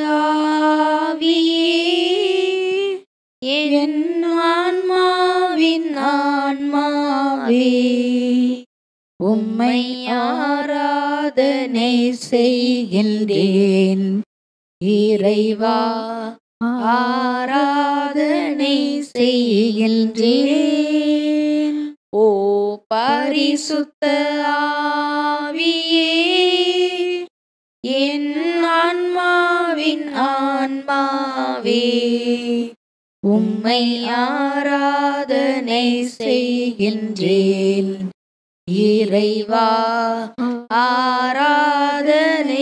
என் ஆன்மாவின் ஆன்மாவே, உம்மை ஆராதனை செய்கின்றேன். இறைவா ஆராதனை செய்கின்றேன். ஓ பரிசுத்த ஆவியே, என் ஆன்மாவின் ஆன்மாவே, உம்மை ஆராதனை செய்கின்றேன். இறைவா ஆராதனை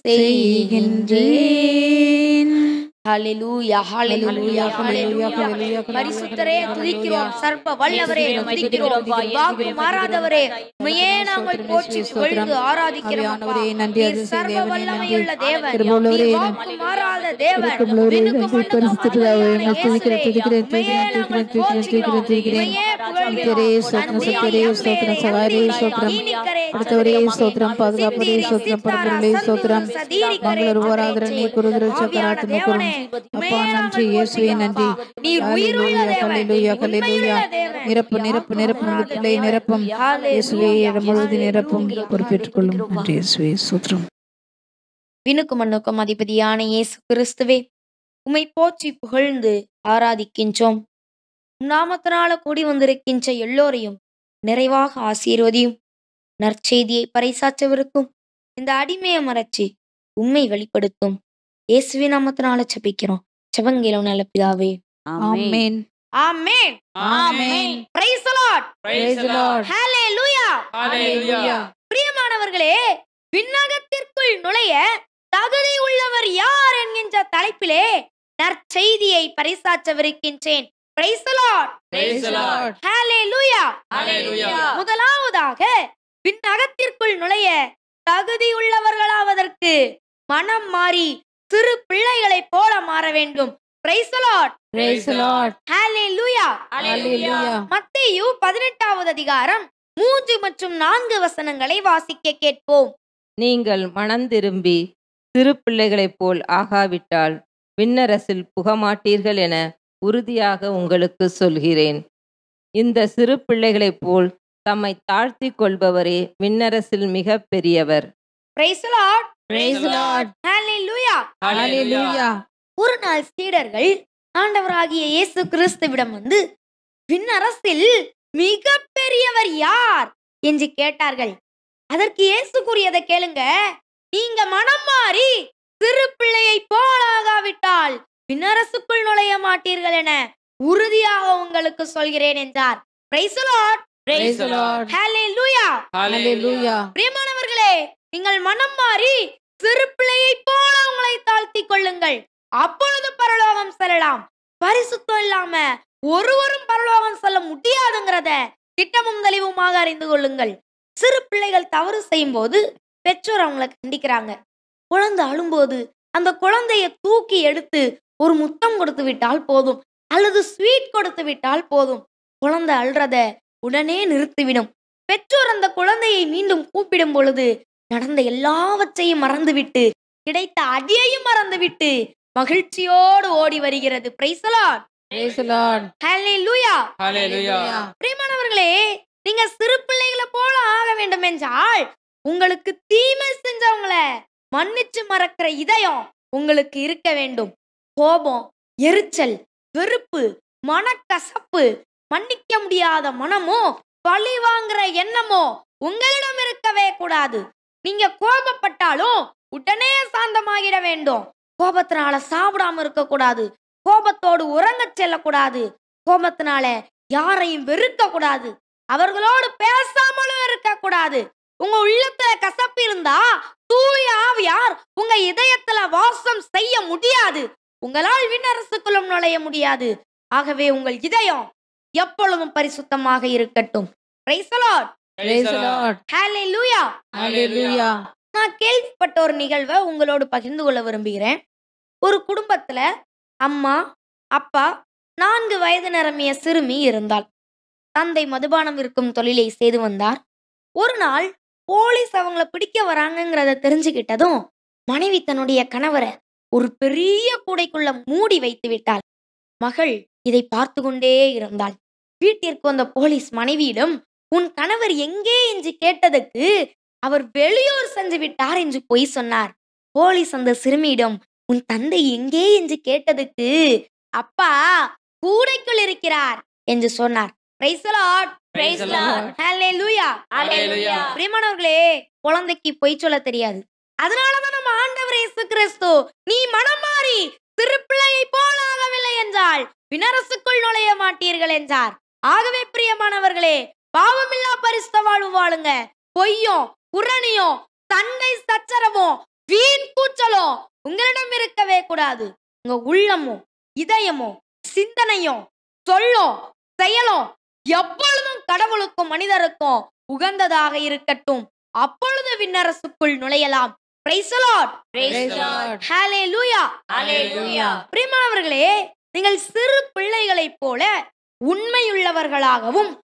செய்கின்றேன். ஹல்லேலூயா ஹல்லேலூயா ஹல்லேலூயா. பரிசுத்தரே துதிக்கிறோம், சர்வ வல்லவரே துதிக்கிறோம், வாக்கு மாறாதவரே உம்மையே நாங்கள் போற்றி புகழ்ந்து ஆராதிக்கிறோம். நீர் சர்வ வல்லமையுள்ள தேவன், நீர் வாக்கு மாறாத தேவன். விண்ணுக்கும் மண்ணுக்கும் ஆண்டவரான இயேசுவே, உம்மையே நாங்கள் போற்றுகிறோம், உம்மையே புகழ்கிறோம். நன்றி ஆண்டவரே, ஈனிக்கரே சத்திரே ஸ்தோத்திரம், பாதுகாப்பரே ஸ்தோத்திரம், பரம்பொருளே ஸ்தோத்திரம், மங்கள ஆராதனை குருகுரு சக்கராத்து முக்குரும். அப்பா நன்றி, இயேசுவே நன்றி. ஹல்லேலூயா ஹல்லேலூயா ஹல்லேலூயா. நிரப்பு நிரப்பு நிரப்பு பிள்ளை நிரப்பும் இயேசுவே, முழுவதும் நிரப்பும், பொறுப்பேற்றுக் கொள்ளும். நன்றி இயேசுவே, ஸ்தோத்திரம். விண்ணுக்கும் மண்ணுக்கும் அதிபதியான இயேசு கிறிஸ்துவே, உம்மை போற்றி புகழ்ந்து ஆராதிக்கின்றோம். நாமத்தினால கூடி வந்திருக்கின்ற எல்லோரையும் நிறைவாக ஆசீர்வதியும். நற்செய்தியை பறைசாற்றவிருக்கும் இந்த அடிமையை மறைச்சி உம்மை வெளிப்படுத்தும். இயேசுவின் நாமத்தினால ஜெபிக்கிறோம். ஜெபங்கேளும் நல்ல பிதாவே. ஆமென் ஆமென் ஆமென். Praise the Lord, praise the Lord, ஹல்லேலூயா ஹல்லேலூயா. பிரியமானவர்களே, விண்ணகத்திற்குள் நுழைய தகுதி உள்ளவர் யார் என்கின்ற தலைப்பிலே நற்செய்தியை பறைசாற்றவிருக்கின்றேன். Praise the Lord, praise the Lord, ஹல்லேலூயா ஹல்லேலூயா. முதலாவதாக, விண்ணகத்திற்குள் நுழைய தகுதி உள்ளவர்களாவதற்கு மனம் மாறி சிறு பிள்ளைகளை போல மாற வேண்டும். Praise the Lord, praise the Lord, ஹல்லேலூயா ஹல்லேலூயா. மத்தேயு 18வது அதிகாரம் 3 மற்றும் 4 வசனங்களை வாசிக்க கேட்போம். நீங்கள் மனம் திரும்பி சிறு பிள்ளைகளைப் போல் ஆகாவிட்டால் விண்ணரசில் புகமாட்டீர்கள் என உறுதியாக உங்களுக்கு சொல்கிறேன். இந்த சிறு பிள்ளைகளைப் போல் தம்மை தாழ்த்தி கொள்பவரே விண்ணரசில் மிக பெரியவர். Praise the Lord, praise the Lord, ஹல்லேலூயா ஹல்லேலூயா. ஒரு நாள் சீடர்கள் ஆண்டவராகிய இயேசு கிறிஸ்துவிடம் வந்து, விண்ணரசில் மிக பெரியவர் யார் என்று கேட்டார்கள். அதற்கு இயேசு கூறியதை கேளுங்க. நீங்க மனம் மாறி சிறு பிள்ளையை போலாகாவிட்டால் விண்ணரசுக்குள் நுழைய மாட்டீர்கள் என உறுதியாக உங்களுக்கு சொல்கிறேன் என்றார். Praise the Lord, praise the Lord, ஹல்லேலூயா ஹல்லேலூயா. பிரியமானவர்களே, நீங்கள் மனம் மாறி சிறு பிள்ளையை போல உங்களை தாழ்த்திக் கொள்ளுங்கள், அப்பொழுது பரலோகம் செல்லலாம். பரிசுத்தம் இல்லாம ஒருவரும் பரலோகம் செல்ல முடியாதுங்கிறத திட்டமும் தெளிவுமாக அறிந்து கொள்ளுங்கள். சிறு பிள்ளைகள் தவறு செய்யும் போது பெற்றோர் அவங்களை கண்டிக்கிறாங்க. குழந்தை அழும்போது அந்த குழந்தைய தூக்கி எடுத்து ஒரு முத்தம் கொடுத்து விட்டால் போதும், அல்லது ஸ்வீட் கொடுத்து விட்டால் போதும். குழந்தை அழுறத உடனே நிறுத்திவிடும். பெற்றோர் அந்த குழந்தையை மீண்டும் கூப்பிடும் பொழுது நடந்த எல்லாவற்றையும் மறந்துவிட்டு, கிடைத்த அடியையும் மறந்துவிட்டு மகிழ்ச்சியோடு ஓடி வருகிறது. Praise the Lord, praise the Lord, ஹல்லேலூயா ஹல்லேலூயா. பிரியமானவர்களே, நீங்க சிறு பிள்ளைகளை போல ஆக வேண்டும் என்றால் உங்களுக்கு தீமை செஞ்சவங்களை மன்னிச்சு மறக்கிற இதயம் உங்களுக்கு இருக்க வேண்டும். கோபம், எரிச்சல், வெறுப்பு, மனக்கசப்பு, மன்னிக்க முடியாத மனமோ, பழி வாங்குற எண்ணமோ உங்களிடம் இருக்கவே கூடாது. நீங்க கோபப்பட்டாலும் உடனே சாந்தமாகிட வேண்டும். கோபத்தினால சாப்பிடாம இருக்க கூடாது, கோபத்தோடு உறங்க செல்லக்கூடாது, கோபத்தினால யாரையும் வெறுக்க கூடாது, அவர்களோடு பேசாமலும் இருக்க கூடாது. உங்க உள்ளத்துல கசப்பு இருந்தா தூய ஆவியார் உங்க இதயத்துல வாசம் செய்ய முடியாது, உங்களால் விண்ணரசுக்குள்ளும் நுழைய முடியாது. ஆகவே உங்கள் இதயம் எப்பொழுதும் பரிசுத்தமாக இருக்கட்டும். Praise the Lord, praise the Lord, ஹல்லேலூயா ஹல்லேலூயா. நான் கேள்விப்பட்ட ஒரு நிகழ்வை உங்களோடு பகிர்ந்து கொள்ள விரும்புகிறேன். ஒரு குடும்பத்துல அம்மா, அப்பா, 4 வயது நிரம்பிய சிறுமி இருந்தாள். தந்தை மதுபானம் விற்கும் தொழிலை செய்து வந்தார். ஒரு நாள் போலீஸ் அவங்கள பிடிக்க வராங்கிறத தெரிஞ்சுக்கிட்டதும் மனைவி தன்னுடைய கணவரை ஒரு பெரிய கூடைக்குள்ள மூடி வைத்து விட்டாள். மகள் இதை பார்த்து கொண்டே இருந்தாள். வீட்டிற்கு வந்த போலீஸ் மனைவியிடம், உன் கணவர் எங்கே என்று கேட்டதற்கு அவர் வெளியூர் சென்று விட்டார் என்று பொய் சொன்னார். போலீஸ் அந்த சிறுமியிடம், உன் தந்தை எங்கே என்று கேட்டதுக்கு, அப்பா கூடைக்குள் இருக்கிறார் என்று சொன்னார். Praise the Lord. Praise the Lord. Hallelujah. Hallelujah. பிரியமானவர்களே, குழந்தைக்கு பொய் சொல்ல தெரியாது. அதனாலதான் நம்ம ஆண்டவர் இயேசு கிறிஸ்து, நீ மனம் மாறி சிறு பிள்ளையை போல் ஆகவில்லை என்றால் விண்ணரசுக்குள் நுழைய மாட்டீர்கள் என்றார். ஆகவே பிரியமானவர்களே, பாவமில்லா பரிசுத்த வாழ்வு வாழுங்க. பொய்யும் புரணியும் சண்டை சச்சரவும் வீண் கூச்சலும் உங்களிடம் இருக்கவே கூடாது. உங்க உள்ளமும் இதயமும் சிந்தனையும் சொல்லும் செயலும் எப்பொழுதும் கடவுளுக்கும் மனிதருக்கும் உகந்ததாக இருக்கட்டும். அப்பொழுது விண்ணரசுக்குள் நுழையலாம். Praise the Lord. Praise the Lord. Hallelujah. Hallelujah. பிரியமானவர்களே, நீங்கள் சிறு பிள்ளைகளைப் போல உண்மையுள்ளவர்களாகவும்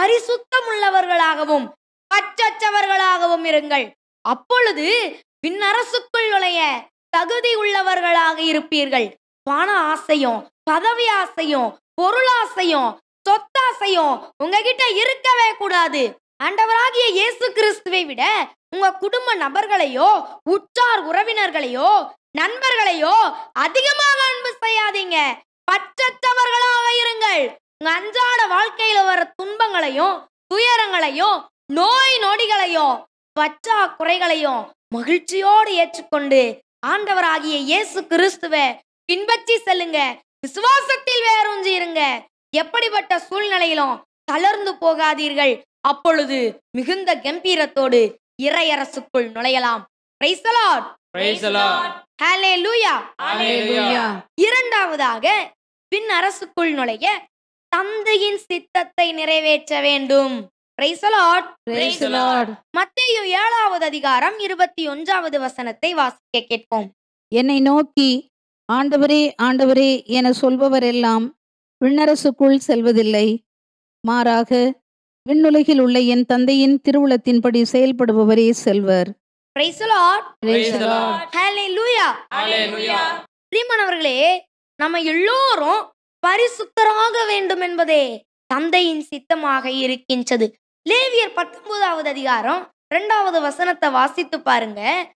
பரிசுத்தமுள்ளவர்களாகவும் பற்றற்றவர்களாகவும் இருங்கள். அப்பொழுது விண்ணரசுக்குள் நுழைய தகுதி உள்ளவர்களாக இருப்பீர்கள். பண ஆசையும் பதவி ஆசையும் பொருளாசையும் சொத்தாசையும் உங்ககிட்ட இருக்கவே கூடாது. ஆண்டவராகிய இயேசு கிறிஸ்துவை விட உங்க குடும்ப நபர்களையோ உற்றார் உறவினர்களையோ நண்பர்களையோ அதிகமாக அன்பு செய்யாதீங்க. பற்றற்றவர்களாக இருங்கள். உங்க அன்றாட வாழ்க்கையில வர துன்பங்களையும் துயரங்களையும் நோய் நொடிகளையும் பற்றாக்குறைகளையும் மகிழ்ச்சியோடு ஏற்றுக்கொண்டு ஆண்டவராகிய இயேசு கிறிஸ்துவை பின்பற்றி செல்லுங்க. விசுவாசத்தில் வேரூன்றி இருங்க. எப்படிப்பட்ட சூழ்நிலையிலும் தளர்ந்து போகாதீர்கள். அப்பொழுது மிகுந்த கம்பீரத்தோடு இறையரசுக்குள் நுழையலாம். Praise the Lord. Praise the Lord. Hallelujah. Hallelujah. இரண்டாவதாக, விண்ணரசுக்குள் நுழைய தந்தையின் சித்தத்தை நிறைவேற்ற வேண்டும். Praise the Lord. Praise the Lord. மத்தேயு 7வது அதிகாரம் 21வது வசனத்தை வாசிக்க கேட்போம். என்னை நோக்கி ஆண்டவரே ஆண்டவரே என சொல்பவரெல்லாம் விண்ணரசுக்குள் செல்வதில்லை, மாறாக விண்ணுலகில் உள்ள என் தந்தையின் திருவுளத்தின்படி செயல்படுபவரே செல்வர். Praise the Lord. Praise the Lord. Hallelujah. Hallelujah. பிரியமானவர்களே, நம்ம எல்லோரும் பரிசுத்தராக வேண்டும் என்பதே தந்தையின் சித்தமாக இருக்கின்றது. லேவியர் 19வது அதிகாரம் 2வது வசனத்தை வாசித்து பாருங்க.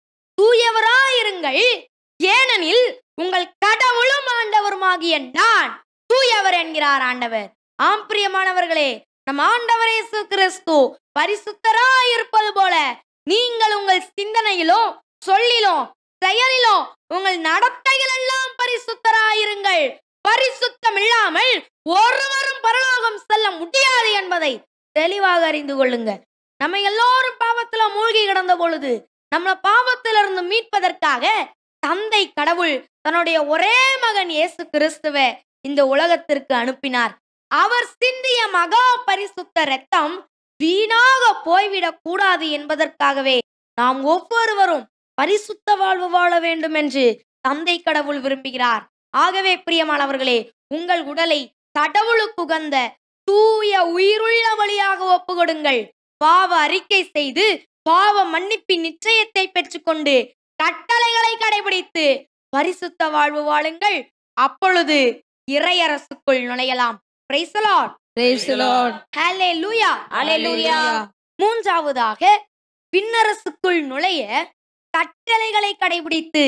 தூயவராயிருங்கள், ஏனெனில் உங்கள் கடவுளும் ஆண்டவருமாகிய நான் தூயவர் என்கிறார் ஆண்டவர். ஆம் பிரியமானவர்களே, நம் ஆண்டவர் இயேசு கிறிஸ்து பரிசுத்தராயிருப்பது போல நீங்கள் உங்கள் சிந்தனையிலும் சொல்லிலும் செயலிலும் உங்கள் நடத்தைகள் எல்லாம் பரிசுத்தராயிருங்கள். பரிசுத்தம் இல்லாமல் ஒருவரும் பரலோகம் செல்ல முடியாது என்பதை தெளிவாக அறிந்து கொள்ளுங்க. நம்ம எல்லோரும் பாவத்துல மூழ்கி கிடந்த பொழுது நம்மள பாவத்திலிருந்து மீட்பதற்காக தந்தை கடவுள் தன்னுடைய ஒரே மகன் இயேசு கிறிஸ்துவை இந்த உலகத்திற்கு அனுப்பினார். அவர் சிந்திய மகா பரிசுத்த இரத்தம் வீணாக போய்விடக் கூடாது என்பதற்காகவே நாம் ஒவ்வொருவரும் பரிசுத்த வாழ்வு வாழ வேண்டும் என்று தந்தை கடவுள் விரும்புகிறார். ஆகவே பிரியமானவர்களே, உங்கள் உடலை கடவுளுக்கு உகந்த தூய உயிருள்ள வழியாக ஒப்புக்கொடுங்கள். பாவ அறிக்கை செய்து பாவ மன்னிப்பின் நிச்சயத்தை பெற்றுக்கொண்டு கட்டளைகளை கடைபிடித்து பரிசுத்த வாழ்வு வாழுங்கள். அப்பொழுது இறையரசுக்குள் நுழையலாம். Praise the Lord. Praise the Lord. Hallelujah. Hallelujah. மூன்றாவதாக, விண்ணரசுக்குள் நுழைய கட்டளைகளை கடைபிடித்து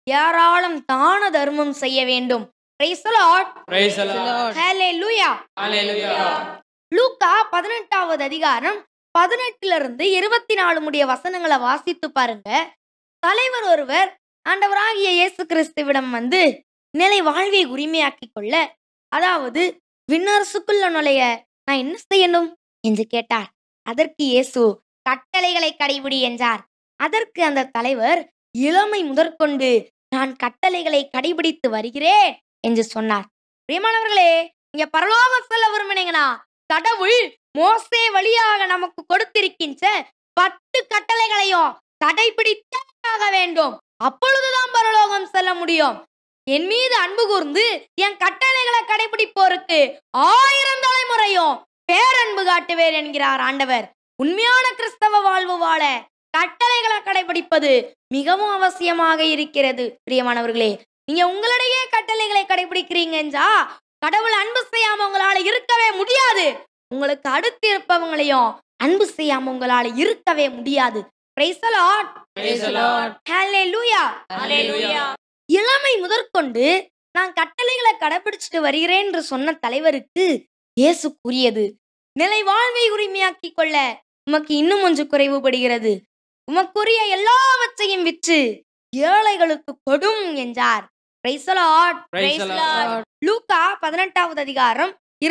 ஏராளம் தான தர்மம் செய்ய வேண்டும். Praise the Lord. Praise the Lord. Hallelujah. Hallelujah. லூக்கா 18வது அதிகாரம் 18லிருந்து 24 முடிய வசனங்களை வாசித்து பாருங்க. தலைவர் ஒருவர் ஆண்டவராகிய இயேசு கிறிஸ்துவிடம் வந்து நிலை வாழ்வை உரிமையாக்கிக் கொள்ள, அதாவது விண்ணரசுக்குள்ள நுழைய நான் என்ன செய்யணும் என்று கேட்டார். அதற்கு இயேசு கட்டளைகளை கடைபிடி என்றார். அதற்கு அந்த தலைவர் இளமை முதற்கொண்டு நான் கட்டளைகளை கடைபிடித்து வருகிறேன் என்று சொன்னார். பிரியமானவர்களே, நீங்க பரலோகம் செல்ல விரும்பினீங்கன்னா கடவுள் மோசே வழியாக நமக்கு கொடுத்திருக்கின்ற 10 கட்டளைகளையும் கடைபிடித்தாக வேண்டும். அப்பொழுதுதான் பரலோகம் செல்ல முடியும். என் மீது அன்பு கூர்ந்து என் கட்டளைகளை கடைபிடிப்போருக்கு 1000 தலைமுறையும் பேரன்பு காட்டுவேன் என்கிறார் ஆண்டவர். உண்மையான கிறிஸ்தவ வாழ்வு வாழ கட்டளைகளை கடைபிடிப்பது மிகவும் அவசியமாக இருக்கிறது. பிரியமானவர்களே, நீங்க உங்களுடைய கட்டளைகளை கடைபிடிக்கிறீங்கன்றா கடவுள் அன்பு செய்யாம உங்களால இருக்கவே முடியாது. உங்களுக்கு அடுத்து இருப்பவங்களையும் அன்பு செய்யாம உங்களால இருக்கவே முடியாது. Praise the Lord. Praise the Lord. Hallelujah. Hallelujah. இளமை முதற்கொண்டு நான் கட்டளைகளை கடைபிடிச்சிட்டு வருகிறேன் என்று சொன்ன தலைவருக்கு இயேசு கூறியது, நிலை வாழ்வை உரிமையாக்கிக் கொள்ள உமக்கு இன்னும் ஒன்று குறைவுபடுகிறது. உமக்குரிய எல்லாவற்றையும் விற்று ஏழைகளுக்கு கொடும் என்றார். Praise the Lord. Praise the Lord. லூக்கா 18வது அதிகாரம்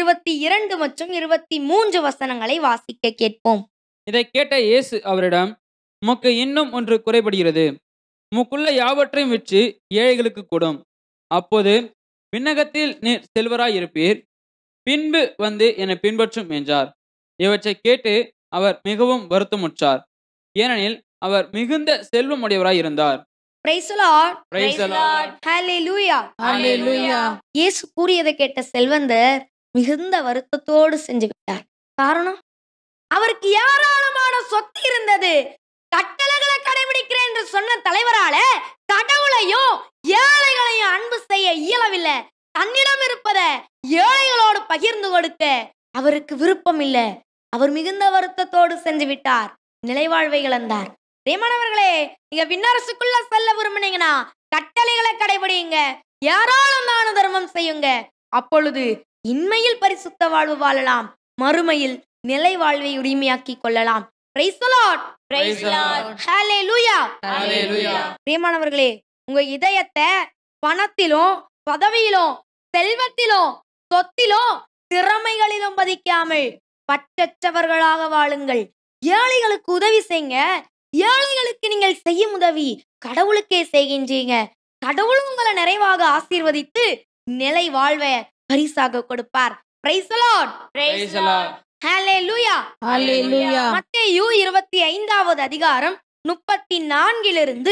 22 மற்றும் 23 வசனங்களை வாசிக்க கேட்போம். இதை கேட்ட இயேசு அவரிடம், உமக்கு இன்னும் ஒன்று குறைபடுகிறது. உமக்குள்ள யாவற்றையும் விற்று ஏழைகளுக்கு கொடும். அப்போது விண்ணகத்தில் நீர் செல்வராய் இருப்பீர். பின்பு வந்து என்னை பின்பற்றும் என்றார். இவற்றை கேட்டு அவர் மிகவும் வருத்தமுற்றார். ஏனெனில் அவர் மிகுந்த செல்வம் உடையவராய் இருந்தார். Praise the Lord. Praise the Lord. Hallelujah. Hallelujah. இயேசு கூறியதை கேட்ட செல்வந்தர் மிகுந்த வருத்தத்தோடு சென்று விட்டார். காரணம், அவருக்கு ஏராளமான சொத்து இருந்தது. கட்டளைகளை கடைபிடிக்கிறேன் என்று சொன்ன தலைவரால கடவுளையும் ஏழைகளையும் அன்பு செய்ய இயலவில்லை. தன்னிடம் இருப்பத ஏழைகளோடு பகிர்ந்து கொடுக்க அவருக்கு விருப்பம் இல்லை. அவர் மிகுந்த வருத்தத்தோடு சென்று விட்டார். நிலைவாழ்வை இழந்தார். பிரியமானவர்களே, நீங்க விண்ணரசுக்குள்ள செல்ல விரும்புனீங்கன்னா கட்டளைகளை கடைபிடிங்க, ஏராளம் தான தர்மம் செய்யுங்க. அப்பொழுது இன்மையில் பரிசுத்த வாழ்வு வாழலாம், மறுமையில் நிலை வாழ்வை உரிமையாக்கிக் கொள்ளலாம். Praise the Lord. Praise the Lord. Hallelujah. Hallelujah. பிரியமானவர்களே, உங்க இதயத்தை பணத்திலும் பதவியிலும் செல்வத்திலும் சொத்திலும் திறமைகளிலும் பதிக்காமல் பற்றற்றவர்களாக வாழுங்கள். ஏழைகளுக்கு உதவி செய்யுங்க. ஏழைகளுக்கு நீங்கள் செய்யும் உதவி கடவுளுக்கே செய்கின்றீங்க. கடவுளும் உங்களை நிறைவாக ஆசீர்வதித்து நிலை வாழ்வை பரிசாக கொடுப்பார். Praise the Lord. Praise the Lord. Hallelujah. Hallelujah. மத்தேயு 25வது அதிகாரம் 34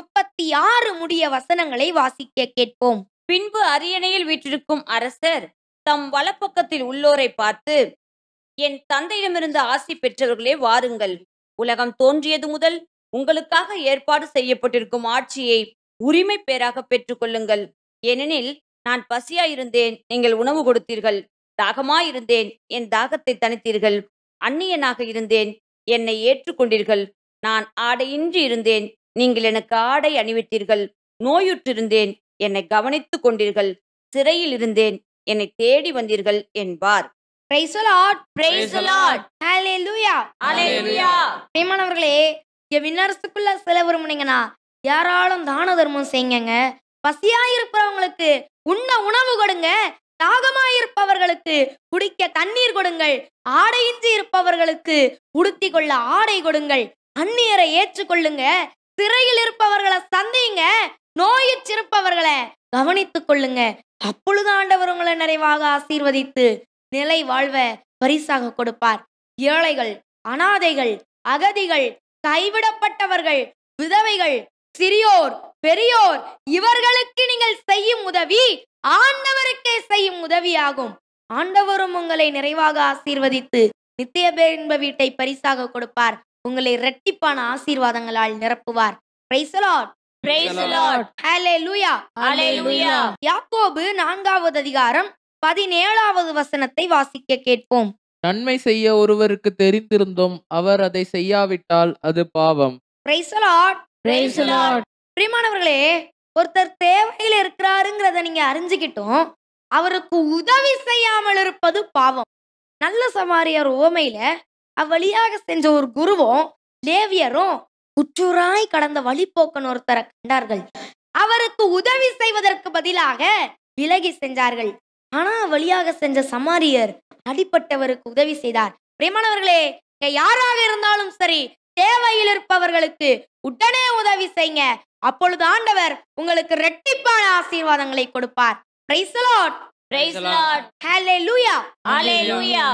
36 முடிய வசனங்களை வாசிக்க கேட்போம். பின்பு அரியணையில் வீற்றிருக்கும் அரசர் தம் வலப்பக்கத்தில் உள்ளோரை பார்த்து, என் தந்தையிடமிருந்து ஆசி பெற்றவர்களே வாருங்கள், உலகம் தோன்றியது முதல் உங்களுக்காக ஏற்பாடு செய்யப்பட்டிருக்கும் ஆட்சியை உரிமை பேராக பெற்றுக்கொள்ளுங்கள். ஏனெனில் நான் பசியாயிருந்தேன், நீங்கள் உணவு கொடுத்தீர்கள். தாகமாயிருந்தேன், என் தாகத்தை தணித்தீர்கள். அந்நியனாக இருந்தேன், என்னை ஏற்றுக்கொண்டீர்கள். நான் ஆடையின்றி இருந்தேன், நீங்கள் எனக்கு ஆடை அணிவித்தீர்கள். நோயுற்றிருந்தேன், என்னை கவனித்துக் கொண்டீர்கள். சிறையில் இருந்தேன், என்னை தேடி வந்தீர்கள் என்பார். Praise the Lord. Praise the Lord. Hallelujah. Hallelujah. பிரியமானவர்களே, இங்க விண்ணரசுக்குள்ள செல்ல விரும்புனீங்கன்னா யாராலும் தான தர்மம் செய்யுங்க. பசியாயிருப்பவங்களுக்கு உண்ண உணவு கொடுங்க. தாகமாயிருப்பவர்களுக்கு குடிக்க தண்ணீர் கொடுங்கள். ஆடையின்றி இருப்பவர்களுக்கு உடுத்தி கொள்ள ஆடை கொடுங்கள். அந்நியரை ஏற்றுக்கொள்ளுங்க. சிறையில் இருப்பவர்களை சந்திங்க. நோயுற்றிருப்பவர்களை கவனித்துக் கொள்ளுங்க. அப்பொழுது ஆண்டவர் உங்களை நிறைவாக ஆசீர்வதித்து நிலை வாழ்வ பரிசாக கொடுப்பார். ஏழைகள், அனாதைகள், அகதிகள், கைவிடப்பட்டவர்கள், விதவைகள், சிறியோர், பெரியோர், இவர்களுக்கு நீங்கள் செய்யும் உதவி ஆண்டவருக்கே செய்யும் உதவியாகும். ஆண்டவரும் உங்களை நிறைவாக ஆசீர்வதித்து நித்திய பேரின்ப வீட்டை பரிசாக கொடுப்பார். உங்களை இரட்டிப்பான ஆசீர்வாதங்களால் நிரப்புவார். Praise the Lord. Praise the Lord. Hallelujah. Hallelujah. யாக்கோபு 4வது அதிகாரம் 17வது வசனத்தை வாசிக்க கேட்போம். நன்மை செய்ய ஒருவருக்கு தெரிந்திருந்தும் அவர் அதை செய்யாவிட்டால் அது பாவம். Praise the Lord. Praise the Lord. பிரியமானவர்களே, ஒருத்தர் தேவையில் இருக்கிறாருங்கிறத நீங்க அறிஞ்சுக்கிட்டும் அவருக்கு உதவி செய்யாமல் இருப்பது பாவம். நல்ல சமாரியர் உவமையில அவ்வழியாக சென்ற ஒரு குருவும் லேவியரும் குற்றூராய் கடந்த வழிபோக்கன் ஒருத்தரை கண்டார்கள். அவருக்கு உதவி செய்வதற்கு பதிலாக விலகி சென்றார்கள். ஆனா வழியாக சென்ற சமாரியர் அடிப்பட்டவருக்கு உதவி செய்தார். பிரியமானவர்களே, யாராக இருந்தாலும் சரி, தேவையில் இருப்பவர்களுக்கு உடனே உதவி செய்யுங்க. அப்பொழுது ஆண்டவர் உங்களுக்கு இரட்டிப்பான ஆசீர்வாதங்களை கொடுப்பார். Praise the Lord. Praise the Lord. Hallelujah. Hallelujah.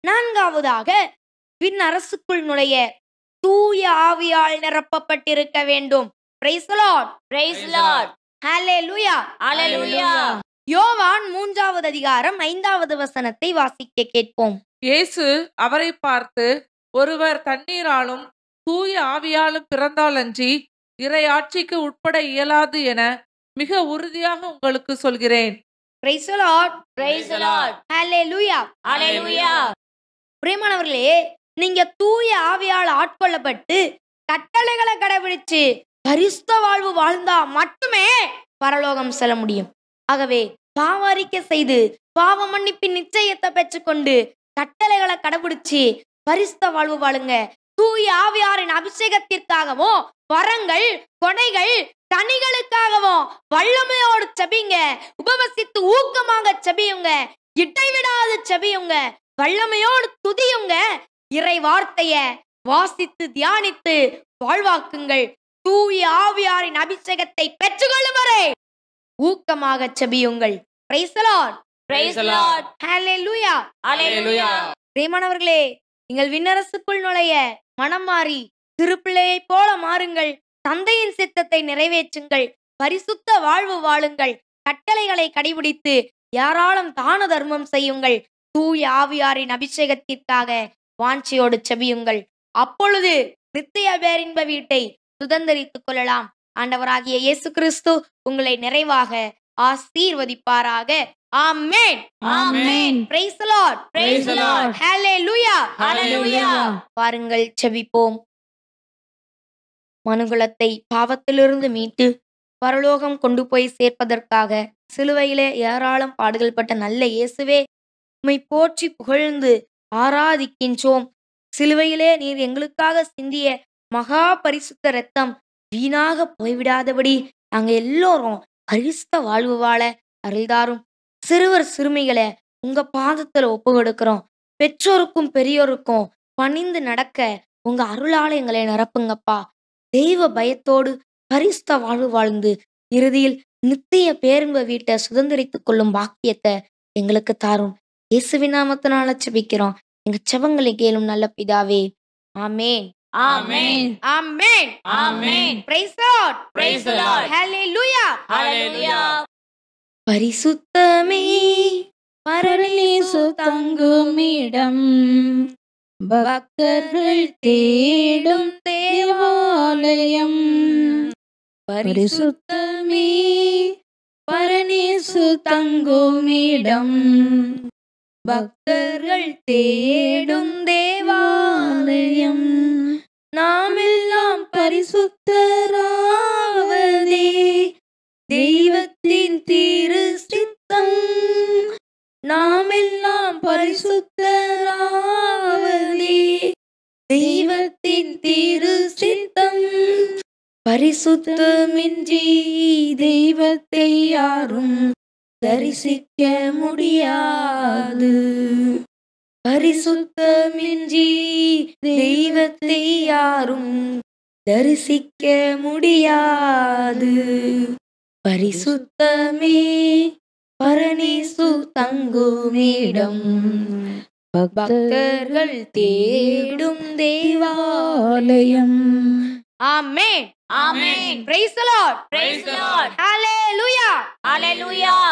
4வதாக விண் அரசுக்குள் நுழைய தூய ஆவியால் நிரப்பப்பட்டிருக்க வேண்டும். Praise the Lord. Praise the Lord. Hallelujah. Hallelujah. யோவான் 3வது அதிகாரம் 5வது வசனத்தை வாசிக்க கேட்போம். இயேசு அவரை பார்த்து, ஒருவர் தண்ணீராலும் தூய ஆவியாலும் பிறந்தாலன்றி இறையாட்சிக்கு உட்பட இயலாது என மிக உறுதியாக உங்களுக்கு சொல்கிறேன். Praise the Lord. Praise the Lord. Hallelujah. Hallelujah. பிரியமானவர்களே, நீங்க தூய ஆவியால் ஆட்கொள்ளப்பட்டு கட்டளைகளை கடைபிடிச்சு பரிசுத்த வாழ்வு வாழ்ந்தா மட்டுமே பரலோகம் செல்ல முடியும். ஆகவே பாவ அறிக்கை செய்து பாவ மன்னிப்பின் நிச்சயத்தை பெற்றுக்கொண்டு கட்டளைகளை கடைபிடிச்சு பரிசுத்த வாழ்வு வாழுங்க. தூய ஆவியாரின் அபிஷேகத்திற்காகவும் வரங்கள் கொடைகள் கனிகளுக்காகவும் வல்லமையோடு செபிங்க. உபவசித்து ஊக்கமாக செபியுங்க. இடைவிடாது செபியுங்க. வல்லமையோடு துதியுங்க. இறை வார்த்தைய வாசித்து தியானித்து வாழ்வாக்குங்கள். தூய ஆவியாரின் அபிஷேகத்தை பெற்றுக்கொள்ளும் வரை ஊக்கமாக செபியுங்கள். Praise the Lord. Praise the Lord. Hallelujah. Hallelujah. பிரியமானவர்களே, நீங்கள் விண்ணரசுக்குள் நுழைய மனம் மாறி திருப்பிள்ளையைப் போல மாறுங்கள். தந்தையின் சித்தத்தை நிறைவேற்றுங்கள். பரிசுத்த வாழ்வு வாழுங்கள். கட்டளைகளை கடைபிடித்து யாராலும் தான தர்மம் செய்யுங்கள். தூய ஆவியாரின் அபிஷேகத்திற்காக வாஞ்சியோடு செபியுங்கள். அப்பொழுது நித்திய பேரின்ப வீட்டை சுதந்தரித்துக் கொள்ளலாம். ஆண்டவராகிய இயேசு கிறிஸ்து உங்களை நிறைவாக ஆசீர்வதிப்பாராக. ஆமென். Amen. Praise the Lord. Praise the Lord. Hallelujah. Hallelujah. வாருங்கள் செபிப்போம். மனுகுலத்தை பாவத்திலிருந்து மீட்டு பரலோகம் கொண்டு போய் சேர்ப்பதற்காக சிலுவையிலே ஏராளம் பாடுகள் பட்ட நல்ல இயேசுவே, உம்மை போற்றி புகழ்ந்து ஆராதிக்கின்றோம். சிலுவையிலே நீர் எங்களுக்காக சிந்திய மகா பரிசுத்த இரத்தம் வீணாக போய்விடாதபடி நாங்க எல்லோரும் பரிசுத்த வாழ்வு வாழ அருள்தாரும். சிறுவர் சிறுமிகளை உங்க பாதத்துல ஒப்பு கொடுக்கிறோம். பெற்றோருக்கும் பெரியோருக்கும் பணிந்து நடக்க உங்க அருளாலயங்களை நிரப்புங்கப்பா. தெய்வ பயத்தோடு பரிசுத்த வாழ்வு வாழ்ந்து இறுதியில் நித்திய பேரின்ப வீட்டை சுதந்திரித்துக் கொள்ளும் பாக்கியத்தை எங்களுக்கு தாரும். இயேசுவின் நாமத்தினால செபிக்கிறோம். எங்க செபங்களை கேளும் நல்ல பிதாவே. ஆமென். Amen. Amen. Amen. Praise the Lord. Praise the Lord. Hallelujah. Hallelujah. பரிசுத்தமே பரலேசு தங்குமிடம் பக்தர்கள் தேடும் தேவாலயம். பரிசுத்தமே பரநேசு தங்குமிடம் பக்தர்கள் தேடும் தேவாலயம். நாமெல்லாம் பரிசுத்தராவதே தெய்வத்தின் திரு சித்தம். நாமெல்லாம் பரிசுத்தராவதே தெய்வத்தின் திரு சித்தம். பரிசுத்தமின்றி தெய்வத்தை யாரும் தரிசிக்க முடியாது. பரிசுத்தமின்றி தெய்வத்தை யாரும் தரிசிக்க முடியாது. பரிசுத்தமே பரநேசு தங்குமிடம் பக்தர்கள் தேடும் தேவாலயம். ஆமென். Amen. Praise the Lord. Praise the Lord. Hallelujah. Hallelujah.